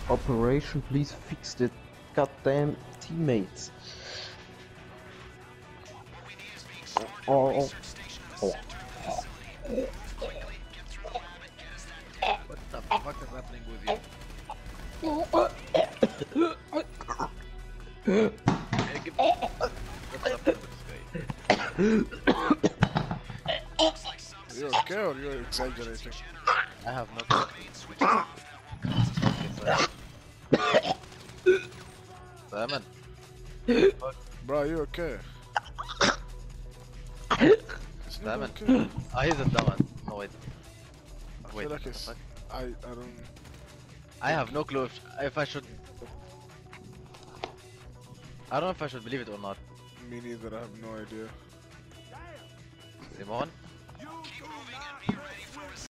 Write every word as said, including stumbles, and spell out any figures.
Operation, please fix the goddamn teammates. Oh, oh, oh. What the fuck is happening with you? Hey, give... What's happening with this guy? You're okay or you're exaggerating? I have no clue. Simon. Bro, you okay? Simon. Okay. Ah, he's a dumbass. No, wait. I Wait, feel like what the it's... fuck? I, I don't... I have no clue if, if I should... I don't know if I should believe it or not. Me neither, I have no idea. Simon?